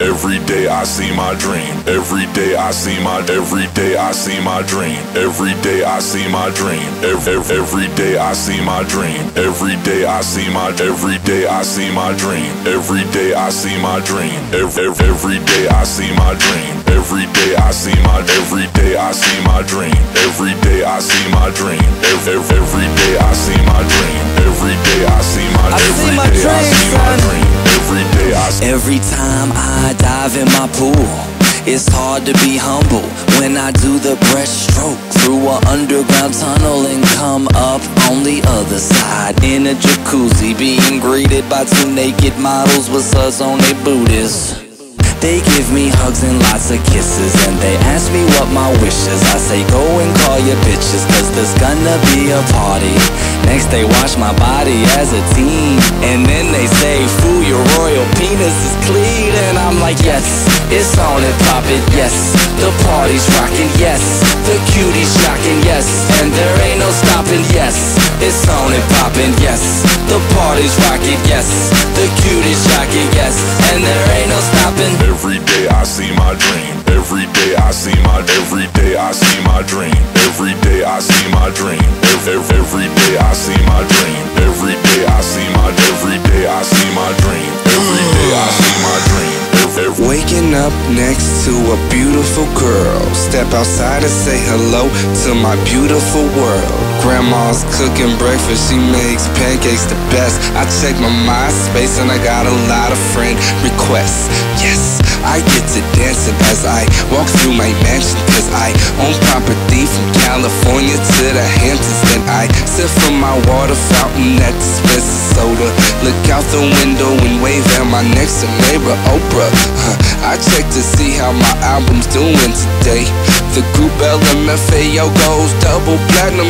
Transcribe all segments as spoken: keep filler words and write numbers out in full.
Every day I see my dream. Every day I see my. Every day I see my dream. Every day I see my dream. Every every day I see my dream. Every day I see my. Every day I see my dream. Every day I see my dream. Every every day I see my dream. Every day I see my. Every day I see my dream. Every day I see my dream. Every every day I see my dream. Every day I see my. Every day I see my dream. Every day I see. Every time I dive in my pool, it's hard to be humble when I do the breaststroke through an underground tunnel and come up on the other side in a jacuzzi, being greeted by two naked models with suds on their booties. They give me hugs and lots of kisses, and they ask me what my wish is. I say go and call your bitches, cause there's gonna be a party. Next they watch my body as a teen, and then they say, fool, your royal penis is clean. And I'm like, yes, it's on and poppin', yes, the party's rockin', yes, the cuties shockin', yes, and there ain't no stoppin', yes, it's on and poppin', yes, the party's rockin', yes, the cuties shockin', yes, and there ain't no stoppin'. Every day I see my dream. Every day I see my. Every day I see my dream. Every day I see my dream. Every every day I see my dream. Every day I see my. Every day I see my dream. Every day I see my dream. Every, every Waking up next to a beautiful girl, step outside and say hello to my beautiful world. Grandma's cooking breakfast, she makes pancakes the best. I check my MySpace and I got a lot of friend requests. Yes, I get to dancing as I walk through my mansion, cause I own property from California to the Hamptons. Then I sip from my water fountain that dispenses soda, look out the window and wave at my next door neighbor Oprah. Huh, I check to see how my album's doing today. The group L M F A O goes double platinum.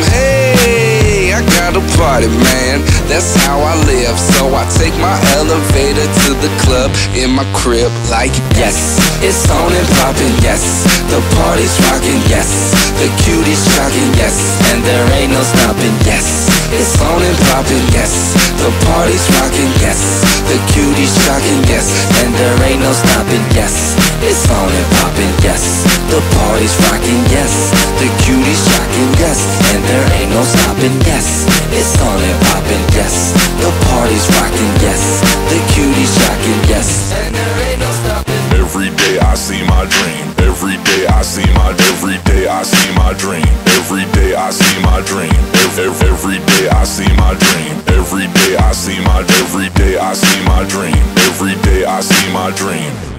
Hey, I got a party, man, that's how I live. So I take my elevator to the club in my crib like, yes, it's on and poppin', yes, the party's rockin', yes, the cuties shockin', yes, and there ain't no stoppin', yes, it's on and poppin', yes, the party's rockin', yes, the cuties shockin', yes, and there ain't no stoppin', yes, it's on and poppin', yes, the party's rockin', yes, the cuties shockin', yes, and there ain't no stoppin', yes, it's on and poppin', yes, the party's rockin', yes, the cuties shockin', yes, and there ain't no stoppin'. Every day I see my dream. Every day I see my. Every day I see my dream. Every day I see my dream. Every every day I see my dream. Every day I see my. Every day I see my dream. Every day I see my dream.